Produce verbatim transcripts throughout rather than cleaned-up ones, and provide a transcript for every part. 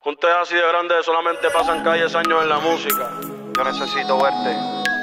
Juntes así de grandes solamente pasan calles años en la música. Yo necesito verte.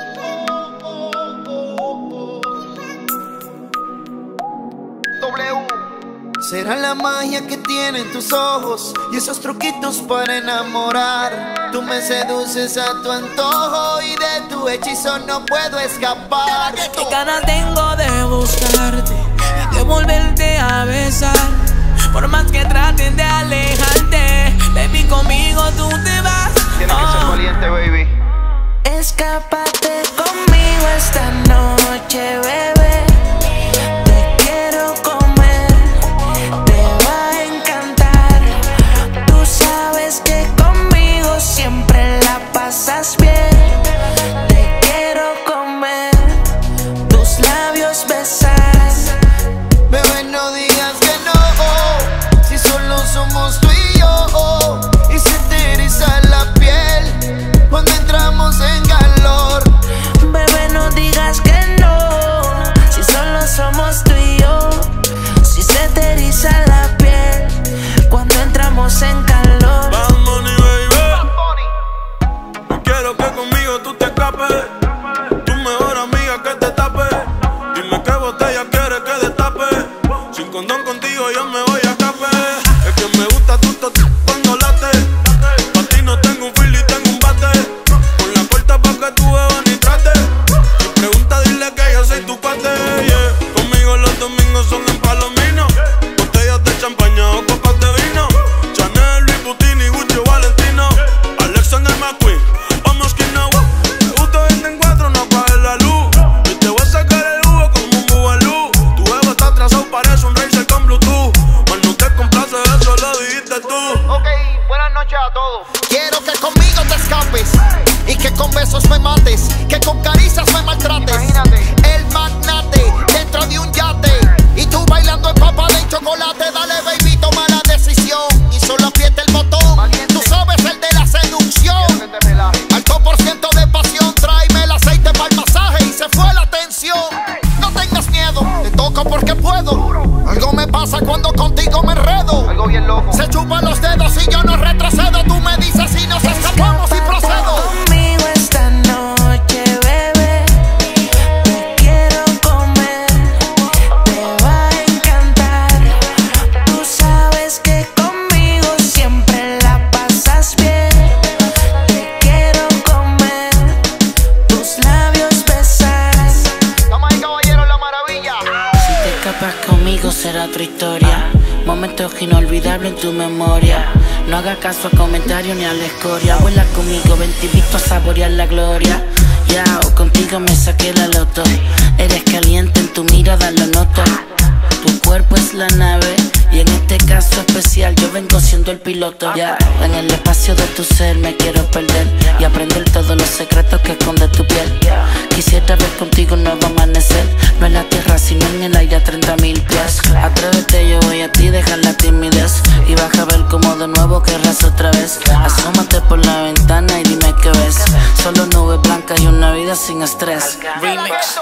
W. Será la magia que tienen tus ojos y esos truquitos para enamorar. Tú me seduces a tu antojo y de tu hechizo no puedo escapar. Qué ganas tengo de buscarte y de volverte a besar. Por más que traten de alejarte, baby, conmigo tú te vas. Tienes que ser valiente, baby. Escápate conmigo esta noche, bebé. Te quiero comer, te va a encantar. Tú sabes que conmigo siempre la pasas bien. Te quiero comer, tus labios besar. Bebé, no digas que no, si solo somos tú y yo. Y se te eriza la piel cuando entramos en calor. Bebé, no digas que no, si solo somos tú y yo. Si se te eriza la piel cuando entramos en calor. Bad Bunny, baby. No quiero que conmigo tú te escapes. Tu mejor amiga que te tape. Dime qué botella quieres que destape. Sin condón contigo yo me voy a escape. Es que me gusta tu toque cuando late. Pa' ti no tengo un fil y tengo un bate. Con la puerta pa' que tú bebas ni trate. Si pregunta dile que yo soy tu cuate, yeah. Conmigo los domingos son en Palomino. Botellas de champaña o copas de vino. Chanel, Louis Vuitton y Gucci o Valentino. Alexander McQueen o Moschino. Me gusta verte en cuatro, no apagues la luz. Y te voy a sacar el jugo como un bubalú. Tu ego está atrasado, parece un Razer con Bluetooth. Mas no te complace, eso lo dijiste tú. Ok, buenas noches a todos. Quiero que conmigo te escapes y que con besos me mates, que con caricias me maltrates. Imagínate. El magnate dentro de un yate y tú bailando en papa de chocolate. Dale, baby, toma la decisión y solo aprieta el botón. Valiente. Tú sabes el de la seducción. Que te relajes. Alto por ciento de pasión, tráeme el aceite para el masaje y se fue la tensión. No tengas miedo, te toco porque puedo. Algo me pasa cuando contigo me enredo. Algo bien loco. Se chupan los dedos y yo no retrocedo. Tú me dices si nos escapamos y procedo. Conmigo esta noche, bebé. Te quiero comer, te va a encantar. Tú sabes que conmigo siempre la pasas bien. Te quiero comer, tus labios besar. Damas y caballeros, la maravilla. Si te escapas conmigo será otra historia. Momentos inolvidables en tu memoria. No hagas caso a comentarios ni a la escoria. Vuela conmigo, ven te invito a saborear la gloria. Ya, o contigo me saqué la loto. Eres caliente, en tu mirada lo noto. Tu cuerpo es la nave y en este caso especial yo vengo siendo el piloto. Ya, en el espacio de tu ser me quiero perder y aprender todos los secretos que esconde tu piel. Quisiera ver contigo un nuevo amanecer, no en la tierra sino en el aire a treinta mil pies. Atrévete, yo voy a ti, deja la timidez y vas a ver como de nuevo querrás otra vez. Asómate por la ventana y dime qué ves. Solo nubes blancas y una vida sin estrés. Remix.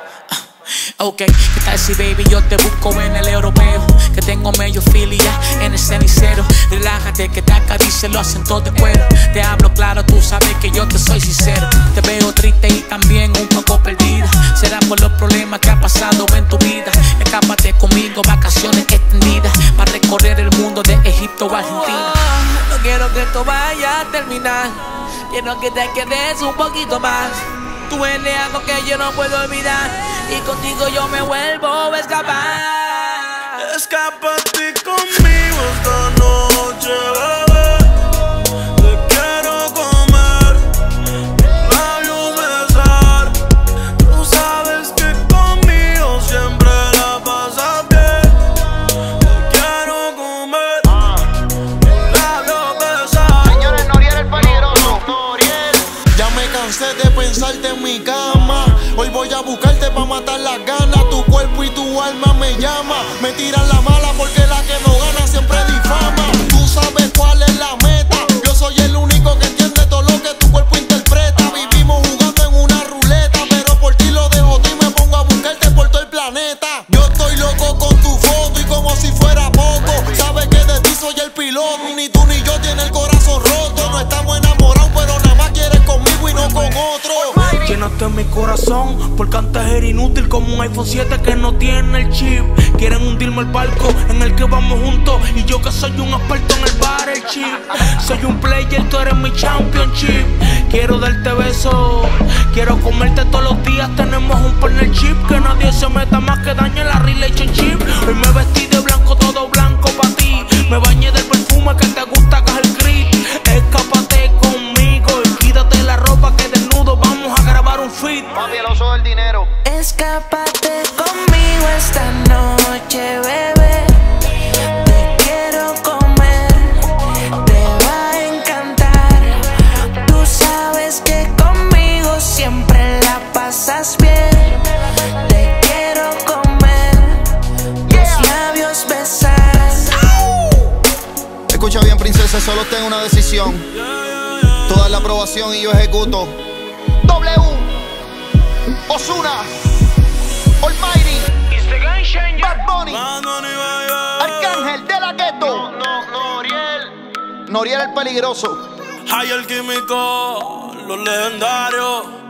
Ok, ¿qué tal si baby yo te busco en el europeo? Que tengo medio filia en el cenicero. Relájate que te acaricio los acentos de cuero. Te hablo claro, tú sabes que yo te soy sincero. Te veo triste y también un poco perdida. Será por los problemas que ha pasado en tu vida. Escápate conmigo, vacaciones extendidas para recorrer el mundo de Egipto a Argentina. No quiero que esto vaya a terminar. Quiero que te quedes un poquito más. Tú eres algo que yo no puedo olvidar y contigo yo me vuelvo a escapar. Escápate conmigo esta noche, bebé. Te quiero comer, labios besar. Tú sabes que conmigo siempre la pasas bien. Te quiero comer, labios besar. Señores, Noriel el peligroso. Noriel. Ya me cansé de pensarte en mi cama. Hoy voy a buscarte pa' matar las ganas. Tu cuerpo y tu alma me llama. Me tiran la mala porque la que no gana siempre difama. Tú sabes cuál es la meta. Yo soy el único que entiende todo lo que tu cuerpo interpreta. Vivimos jugando en una ruleta, pero por ti lo dejo tú y me pongo a buscarte por todo el planeta. Yo estoy loco con tu foto y como si fuera poco. Sabes que de ti soy el piloto. Ni tú ni yo tiene el corazón robaste mi corazón, porque antes era inútil como un iPhone siete que no tiene el chip. Quieren hundirme el barco en el que vamos juntos, y yo que soy un experto en el bar, el chip. Soy un player, tú eres mi championship. Quiero darte besos, quiero comerte todos los días. Tenemos un partnership, que nadie se meta más que dañe la relationship. Hoy me vestí de blanco, todo blanco pa' ti. Me bañé del perfume que te gusta, que es el gris. Escápate conmigo y quítate la ropa, que desnudo vamos a grabar un feat. Papi, el oso del dinero. Escápate conmigo esta noche, bebé. Te quiero comer, te va a encantar. Tú sabes que conmigo siempre la pasas bien. Te quiero comer, los labios besar. Escucha bien, princesa, solo tengo una decisión. Toda la aprobación y yo ejecuto. W, Ozuna, Almighty, Bad Bunny, Arcángel de la Ghetto. No, no, Noriel. Noriel el peligroso. Hay el químico, los legendarios.